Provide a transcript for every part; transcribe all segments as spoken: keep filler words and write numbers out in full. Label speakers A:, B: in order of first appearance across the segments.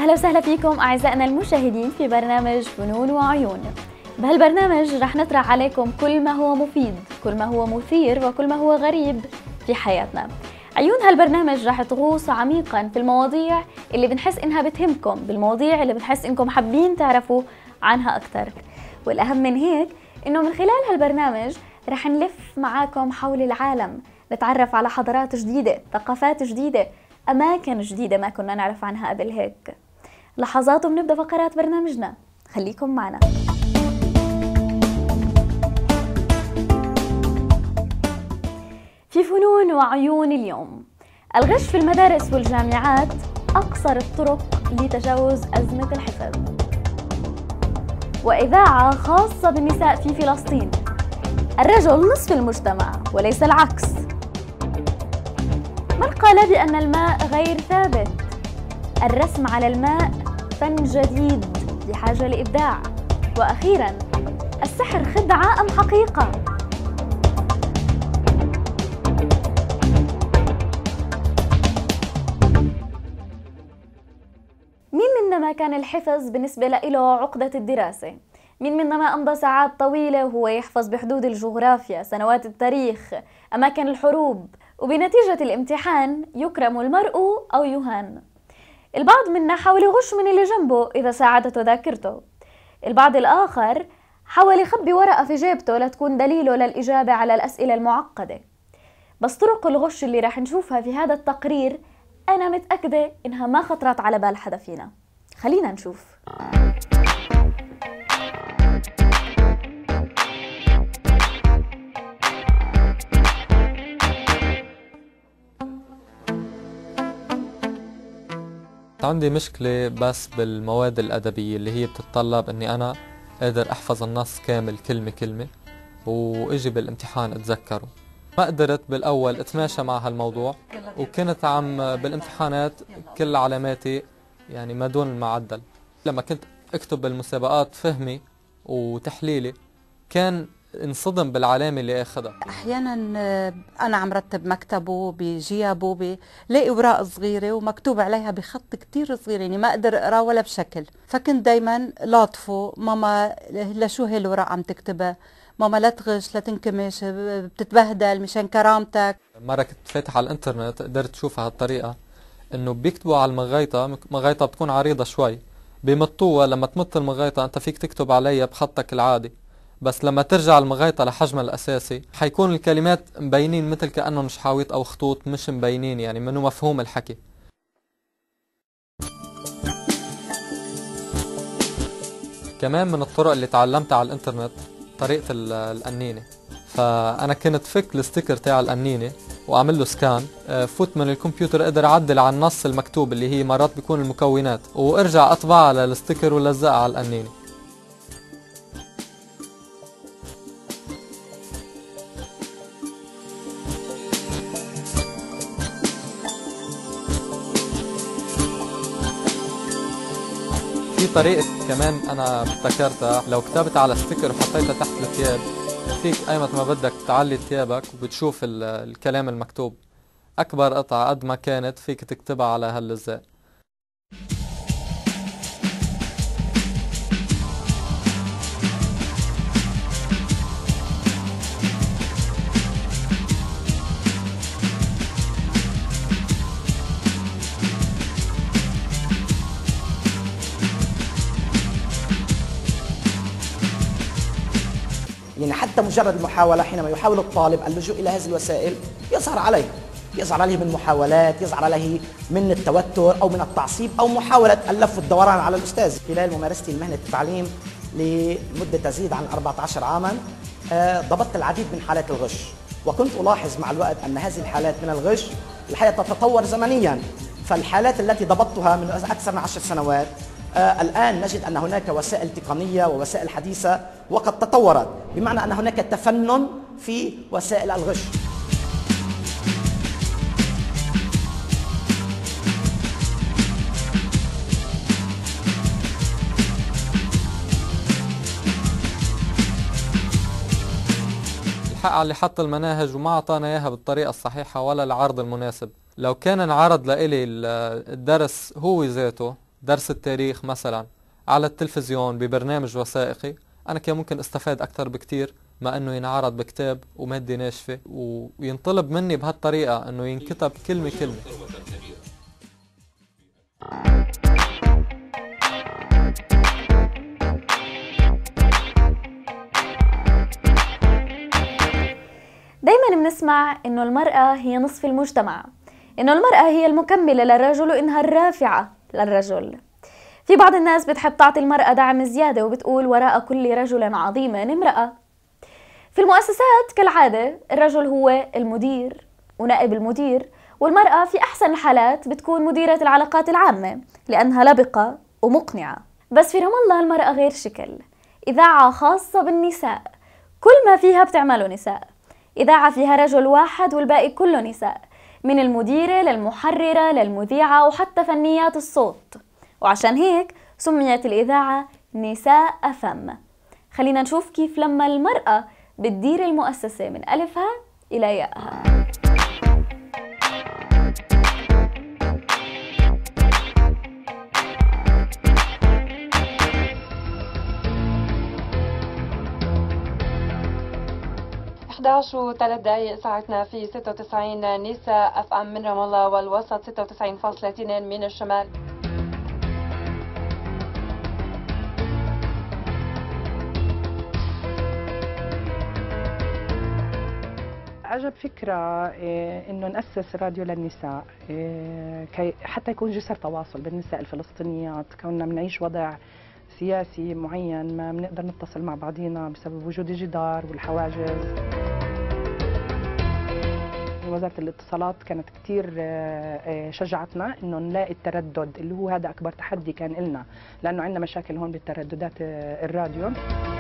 A: أهلا وسهلا فيكم أعزائنا المشاهدين في برنامج فنون وعيون. بهالبرنامج رح نطرح عليكم كل ما هو مفيد، كل ما هو مثير، وكل ما هو غريب في حياتنا. عيون هالبرنامج رح تغوص عميقا في المواضيع اللي بنحس إنها بتهمكم، بالمواضيع اللي بنحس إنكم حابين تعرفوا عنها أكثر. والأهم من هيك إنه من خلال هالبرنامج رح نلف معاكم حول العالم، نتعرف على حضارات جديدة، ثقافات جديدة، أماكن جديدة ما كنا نعرف عنها قبل هيك. لحظات وبنبدأ فقرات برنامجنا، خليكم معنا. في فنون وعيون اليوم، الغش في المدارس والجامعات أقصر الطرق لتجاوز أزمة الحفظ. وإذاعة خاصة بالنساء في فلسطين، الرجل نصف المجتمع وليس العكس. من قال بأن الماء غير ثابت؟ الرسم على الماء فن جديد بحاجة لإبداع. وأخيراً، السحر خدعة أم حقيقة؟ مين منا ما كان الحفظ بالنسبة له عقدة الدراسة؟ مين منا ما أمضى ساعات طويلة وهو يحفظ بحدود الجغرافيا، سنوات التاريخ، أماكن الحروب، وبنتيجة الامتحان يكرم المرء أو يهان؟ البعض منا حاول يغش من اللي جنبه إذا ساعدته ذاكرته. البعض الآخر حاول يخبي ورقة في جيبته لتكون دليله للإجابة على الأسئلة المعقدة. بس طرق الغش اللي راح نشوفها في هذا التقرير أنا متأكدة إنها ما خطرت على بال حدا فينا. خلينا نشوف.
B: عندي مشكلة بس بالمواد الأدبية اللي هي بتتطلب أني أنا قادر أحفظ النص كامل كلمة كلمة وإجي بالامتحان أتذكره. ما قدرت بالأول أتماشى مع هالموضوع، وكنت عم بالامتحانات كل علاماتي يعني ما دون المعدل. لما كنت أكتب بالمسابقات فهمي وتحليلي كان انصدم بالعلامة اللي اخذها.
C: احيانا انا عم رتب مكتبه بجيابه بلاقي اوراق صغيره ومكتوب عليها بخط كتير صغير، يعني ما اقدر اقراه ولا بشكل، فكنت دايما لاطفه ماما لشو هي الوراق عم تكتبها، ماما لا تغش لا تنكمش بتتبهدل مشان كرامتك.
B: مره كنت فاتح على الانترنت قدرت اشوف هالطريقه انه بيكتبوا على المغيطه، مغيطه بتكون عريضه شوي، بيمطوها. لما تمط المغيطه انت فيك تكتب عليها بخطك العادي، بس لما ترجع المغيطة لحجمها الأساسي حيكون الكلمات مبينين مثل كأنهم نشحاويط أو خطوط مش مبينين، يعني منه مفهوم الحكي. كمان من الطرق اللي تعلمتها على الانترنت طريقة القنينة. فأنا كنت فك الستيكر تاع القنينة وأعمل له سكان، فوت من الكمبيوتر أقدر أعدل على النص المكتوب اللي هي مرات بيكون المكونات، وأرجع أطبعها على الستيكر ولزقها على القنينة. في طريقة كمان أنا ابتكرتها، لو كتبت على ستيكر وحطيتها تحت الثياب فيك أيمت ما بدك تعلي ثيابك وبتشوف الكلام المكتوب. أكبر قطعة قد ما كانت فيك تكتبها على هاللزاق.
D: يعني حتى مجرد المحاولة، حينما يحاول الطالب اللجوء إلى هذه الوسائل يظهر عليه يظهر عليه من محاولات، يظهر عليه من التوتر أو من التعصيب أو محاولة اللف والدوران على الأستاذ. خلال ممارستي لمهنة التعليم لمدة تزيد عن أربعة عشر عاما ضبطت العديد من حالات الغش، وكنت ألاحظ مع الوقت أن هذه الحالات من الغش الحقيقة تتطور زمنيا. فالحالات التي ضبطتها من أكثر من عشر سنوات آه الآن نجد أن هناك وسائل تقنية ووسائل حديثة وقد تطورت، بمعنى أن هناك تفنن في وسائل الغش.
B: الحق على اللي حط المناهج وما أعطانا إياها بالطريقة الصحيحة ولا العرض المناسب. لو كان انعرض لإلي الدرس هو ذاته درس التاريخ مثلا على التلفزيون ببرنامج وثائقي، أنا كان ممكن استفاد أكثر بكتير ما أنه ينعرض بكتاب ومادة ناشفة وينطلب مني بهالطريقة أنه ينكتب كلمة كلمة.
A: دايما بنسمع إنه المرأة هي نصف المجتمع، إنه المرأة هي المكملة للرجل وإنها الرافعة للرجل. في بعض الناس بتحب تعطي المرأة دعم زيادة وبتقول وراء كل رجل عظيم امرأة. في المؤسسات كالعادة الرجل هو المدير ونائب المدير، والمرأة في أحسن الحالات بتكون مديرة العلاقات العامة لأنها لبقة ومقنعة. بس في رام الله المرأة غير شكل، إذاعة خاصة بالنساء كل ما فيها بتعمله نساء، إذاعة فيها رجل واحد والباقي كله نساء، من المديرة للمحررة للمذيعة وحتى فنيات الصوت. وعشان هيك سميت الإذاعة نساء أف أم. خلينا نشوف كيف لما المرأة بتدير المؤسسة من ألفها إلى ياءها.
E: إحدى عشر وثلاث دقائق ساعتنا في ستة وتسعين نساء أف أم من رام الله والوسط، ستة وتسعين فاصلة اثنين من الشمال.
F: عجب فكرة إنه نأسس راديو للنساء كي حتى يكون جسر تواصل بالنساء الفلسطينيات. كنا بنعيش وضع سياسي معين ما بنقدر نتصل مع بعضينا بسبب وجود الجدار والحواجز. وزارة الاتصالات كانت كتير شجعتنا إنه نلاقي التردد اللي هو هذا أكبر تحدي كان لنا، لأنه عندنا مشاكل هون بالترددات الراديو.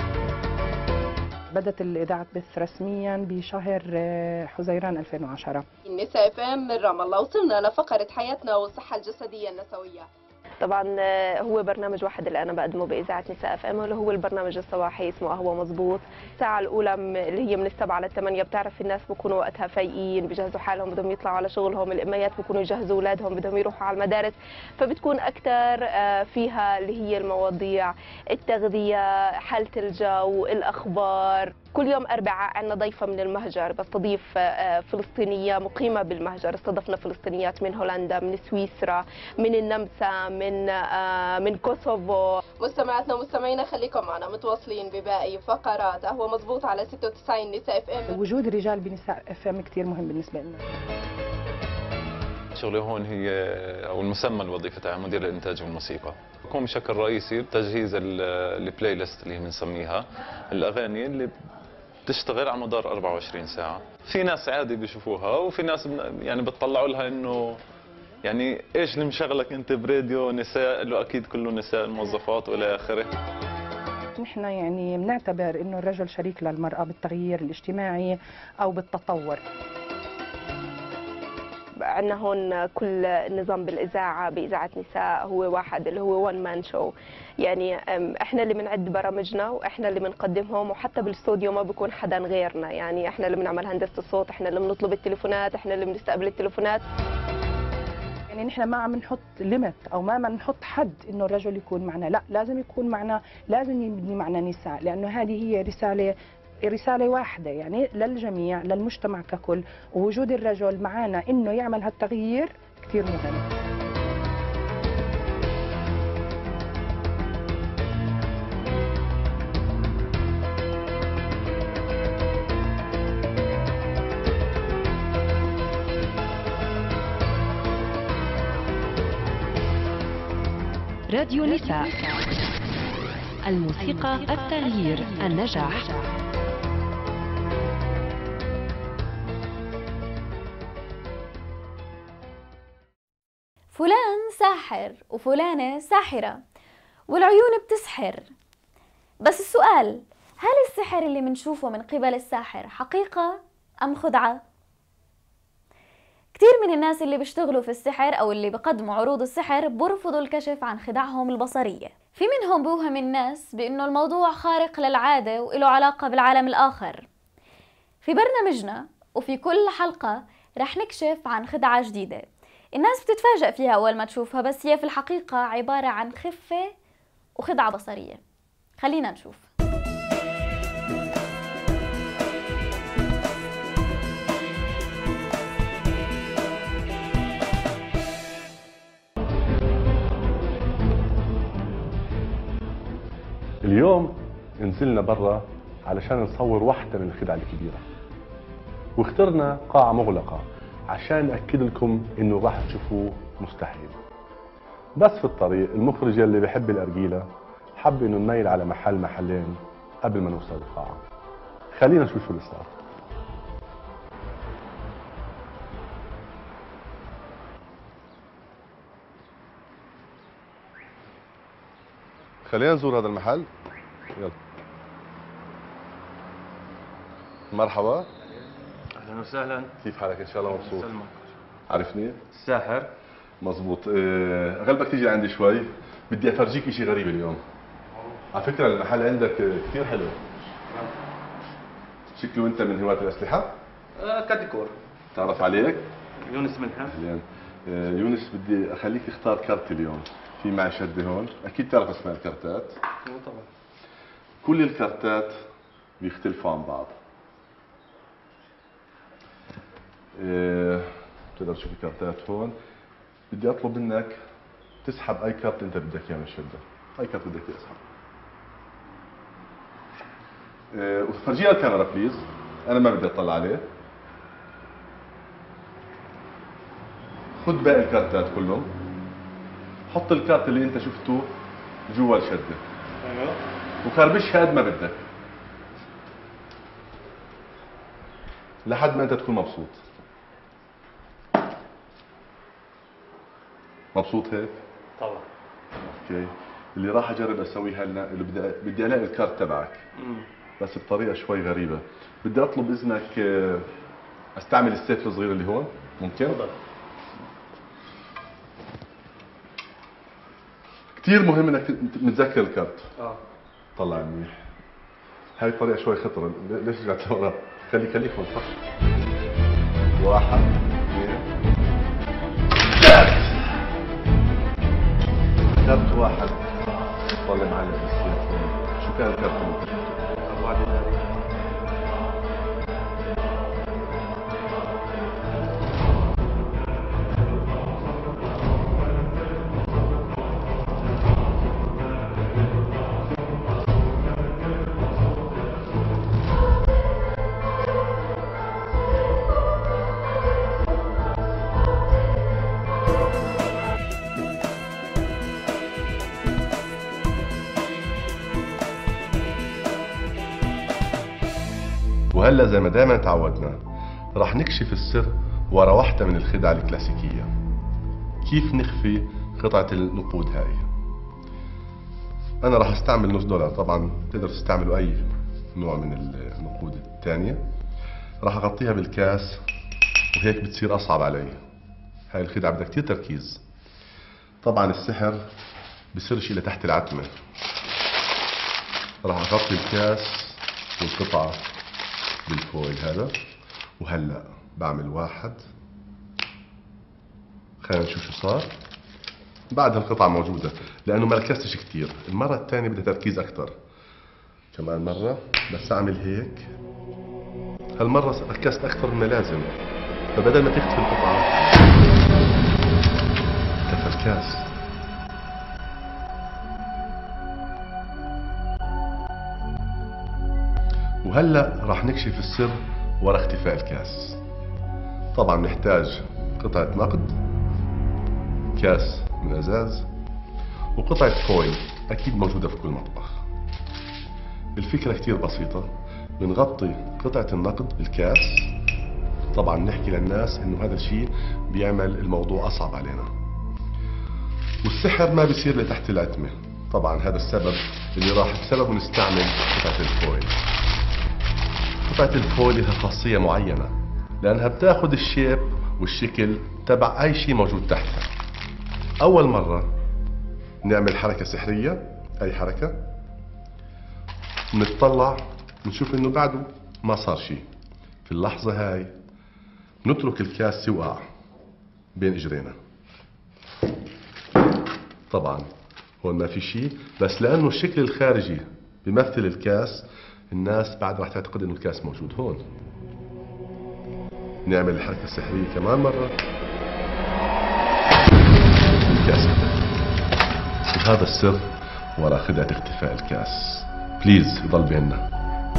F: بدأت الإذاعة تبث رسميا بشهر حزيران ألفين وعشرة.
E: النساء أف أم من رام الله. وصلنا لفقرة حياتنا والصحة الجسدية النسوية.
G: طبعا هو برنامج واحد اللي انا بقدمه باذاعه نساء اف ام، اللي هو البرنامج الصباحي اسمه قهوه مظبوط. الساعه الاولى اللي هي من السبعة للثمانية بتعرف الناس بكونوا وقتها فايقين، بيجهزوا حالهم بدهم يطلعوا على شغلهم، الاميات بكونوا يجهزوا اولادهم بدهم يروحوا على المدارس، فبتكون اكثر فيها اللي هي المواضيع التغذيه، حاله الجو، الاخبار. كل يوم أربعاء عندنا ضيفة من المهجر، بستضيف فلسطينية مقيمة بالمهجر. استضفنا فلسطينيات من هولندا، من سويسرا، من النمسا، من من كوسوفو.
E: مستمعاتنا ومستمعينا خليكم معنا متواصلين بباقي فقرات قهوة مظبوط على ستة وتسعين نساء اف ام.
F: وجود الرجال بنساء اف ام كثير مهم بالنسبة لنا.
H: شغلي هون هي او المسمى الوظيفه تاعي مدير الانتاج والموسيقى. بكون بشكل رئيسي بتجهيز البلاي ليست اللي بنسميها الاغاني اللي بتشتغل على مدار أربعة وعشرين ساعه. في ناس عادي بيشوفوها وفي ناس يعني بتطلعوا لها انه يعني ايش اللي مشغلك انت براديو نساء، له اكيد كله نساء الموظفات والى اخره.
F: نحن يعني بنعتبر انه الرجل شريك للمراه بالتغيير الاجتماعي او بالتطور.
G: عندنا هون كل نظام بالاذاعه باذاعه نساء هو واحد اللي هو وان مان شو، يعني احنا اللي بنعد برامجنا واحنا اللي بنقدمهم، وحتى بالاستوديو ما بيكون حدا غيرنا، يعني احنا اللي بنعمل هندسه الصوت، احنا اللي بنطلب التليفونات، احنا اللي بنستقبل التليفونات.
F: يعني نحن ما عم نحط ليميت او ما عم نحط حد انه الرجل يكون معنا، لا لازم يكون معنا، لازم يبني معنا نساء، لانه هذه هي رساله رسالة واحدة يعني للجميع للمجتمع ككل، ووجود الرجل معنا إنه يعمل هالتغيير كثير مهم.
I: راديو نساء، الموسيقى، التغيير، النجاح.
A: فلان ساحر وفلانة ساحرة والعيون بتسحر. بس السؤال، هل السحر اللي منشوفه من قبل الساحر حقيقة أم خدعة؟ كتير من الناس اللي بيشتغلوا في السحر أو اللي بقدموا عروض السحر برفضوا الكشف عن خدعهم البصرية. في منهم بوهم الناس بأنه الموضوع خارق للعادة وإله علاقة بالعالم الآخر. في برنامجنا وفي كل حلقة رح نكشف عن خدعة جديدة الناس بتتفاجأ فيها أول ما تشوفها، بس هي في الحقيقة عبارة عن خفة وخدعة بصرية. خلينا نشوف.
J: اليوم نزلنا برا علشان نصور واحدة من الخدع الكبيرة، واخترنا قاعة مغلقة عشان نأكد لكم انه راح تشوفوه مستحيل. بس في الطريق المخرج اللي بيحب الأرجيلة حب انه نميل على محل محلين قبل ما نوصل القاعة. خلينا نشوف شو اللي صار. خلينا نزور هذا المحل. يلا. مرحبا.
K: اهلا وسهلا.
J: كيف حالك؟ ان شاء الله مبسوط.
K: سلمك.
J: عرفني؟
K: الساحر.
J: مزبوط. أه غلبك تيجي عندي شوي، بدي افرجيك شيء غريب اليوم. على فكرة المحل عندك كثير حلو. شكله انت من هواة الاسلحة؟
K: آه كديكور.
J: تعرف عليك؟
K: يونس منحة.
J: اهلين. أه يونس بدي اخليك تختار كارت اليوم. في معي شدة هون، اكيد تعرف اسماء الكارتات.
K: طبعا.
J: كل الكارتات بيختلفوا عن بعض. أه بتقدر تشوف الكارتات هون. بدي اطلب منك تسحب اي كارت انت بدك اياه من الشده، اي كارت بدك اياه اسحب. أه وفرجيها الكاميرا بليز، انا ما بدي اطلع عليه. خذ باقي الكارتات كلهم، حط الكارت اللي انت شفته جوا الشده. ايوه. وكربشها قد ما بدك لحد ما انت تكون مبسوط. مبسوط هيك؟
K: طبعا.
J: اوكي. اللي راح اجرب اسويه هلا اللي بدي بدي الاقي الكارت تبعك. امم بس بطريقه شوي غريبه. بدي اطلب اذنك استعمل السيف الصغير اللي هون، ممكن؟ تفضل. كثير مهم انك متذكر الكارت. اه طلع منيح. هاي الطريقه شوي خطره، ليش رجعت لورا؟ خليك خليك هون صح. واحد اثنين ثلاث. كارت واحد طلع معلق بالسيف. شو كان الكارت اللي انت شفته؟ أربعة دينار. وهلا زي ما دائما تعودنا راح نكشف السر ورا واحدة من الخدع الكلاسيكية. كيف نخفي قطعة النقود هاي. أنا راح استعمل نص دولار، طبعا تقدر تستعملوا أي نوع من النقود الثانية. راح أغطيها بالكاس وهيك بتصير أصعب علي. هاي الخدعة بدها كتير تركيز. طبعا السحر بصيرش إلى تحت العتمة. راح أغطي الكاس والقطعة بالفويل هذا، وهلا بعمل واحد. خلينا نشوف شو صار. بعدها القطعة موجودة لأنه ما ركزتش كثير. المرة الثانية بدها تركيز أكثر. كمان مرة بس أعمل هيك. هالمرة ركزت أكثر من لازم، فبدل ما تختفي القطعة اختفى الكاس. وهلا راح نكشف السر ورا اختفاء الكاس. طبعا نحتاج قطعة نقد، كاس من ازاز، وقطعة فويل اكيد موجودة في كل مطبخ. الفكرة كتير بسيطة. بنغطي قطعة النقد بالكاس. طبعا نحكي للناس انه هذا الشيء بيعمل الموضوع اصعب علينا. والسحر ما بيصير لتحت العتمة. طبعا هذا السبب اللي راح بسببه نستعمل قطعة الفويل. قطعة الفويل لها خاصية معينة لأنها بتاخد الشيب والشكل تبع أي شيء موجود تحتها. أول مرة نعمل حركة سحرية، أي حركة، ونتطلع ونشوف إنه بعده ما صار شيء. في اللحظة هاي نترك الكاس يوقع بين اجرينا. طبعا هون ما في شيء، بس لانه الشكل الخارجي بيمثل الكاس الناس بعد راح تعتقد انه الكاس موجود هون. نعمل الحركة السحرية كمان مرة. الكاس اختفى. هذا السر وراء خدعة اختفاء الكاس. بليز يضل بيننا.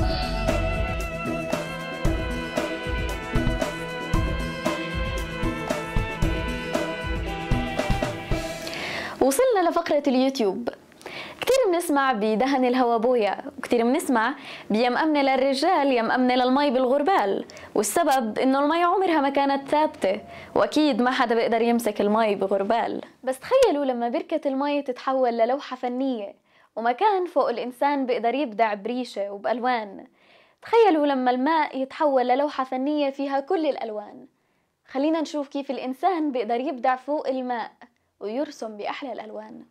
A: وصلنا لفقرة اليوتيوب. كتير بنسمع بدهن الهوا بويا، وكتير بنسمع بيمأمنة للرجال يمأمنة للمي بالغربال، والسبب انه المي عمرها ما كانت ثابتة، واكيد ما حدا بيقدر يمسك المي بغربال. بس تخيلوا لما بركة المي تتحول للوحة فنية ومكان فوق الانسان بيقدر يبدع بريشة وبألوان. تخيلوا لما الماء يتحول للوحة فنية فيها كل الألوان. خلينا نشوف كيف الإنسان بيقدر يبدع فوق الماء ويرسم بأحلى الألوان.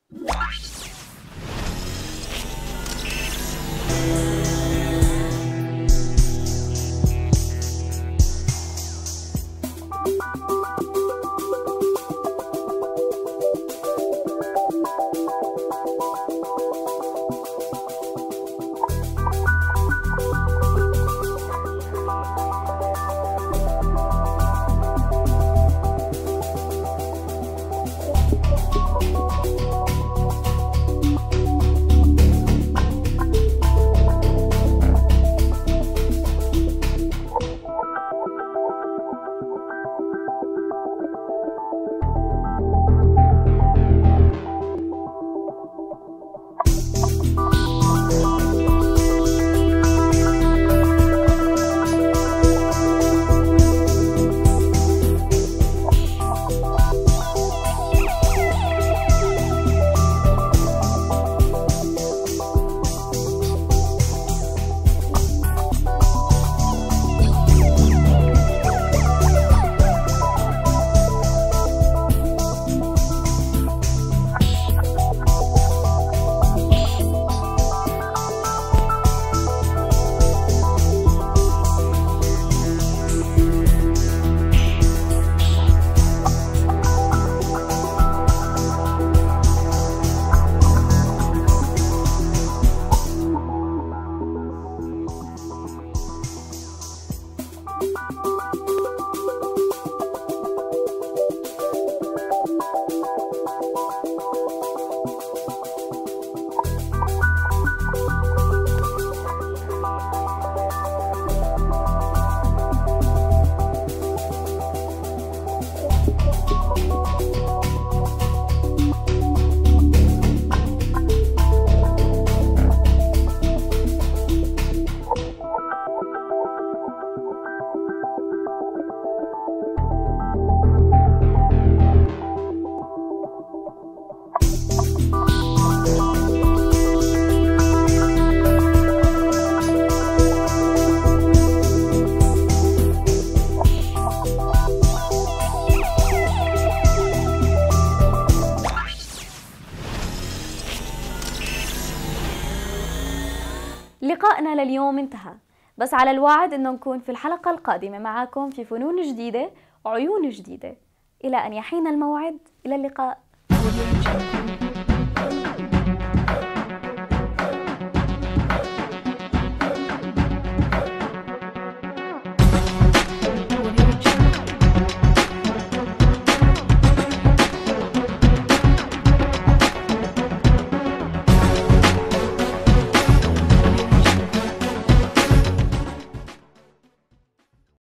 A: لقائنا لليوم انتهى، بس على الوعد انه نكون في الحلقة القادمة معاكم في فنون جديدة وعيون جديدة. إلى أن يحين الموعد، إلى اللقاء.